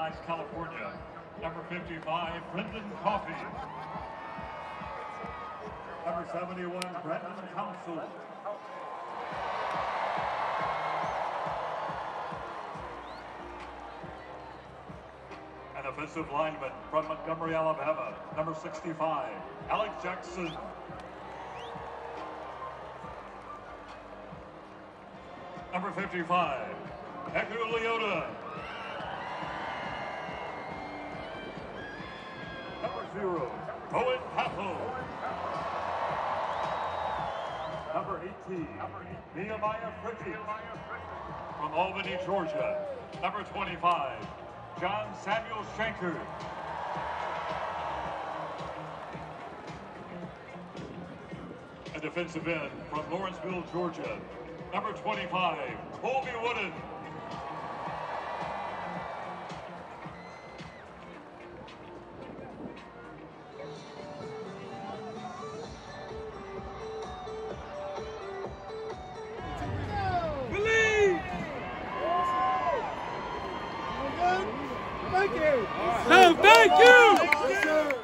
Heights, California. Number 55, Brendan Coffey. Number 71, Brendan Council. An offensive lineman from Montgomery, Alabama. Number 65, Alec Jackson. Number 55, Hector Leota. Number 0, Owen Papo. Number 18, Nehemiah Pritchett. From Albany, Georgia. Number 25, John Samuel Shanker. A defensive end from Lawrenceville, Georgia. Number 25, Colby Wooden. Thank you! No, thank you!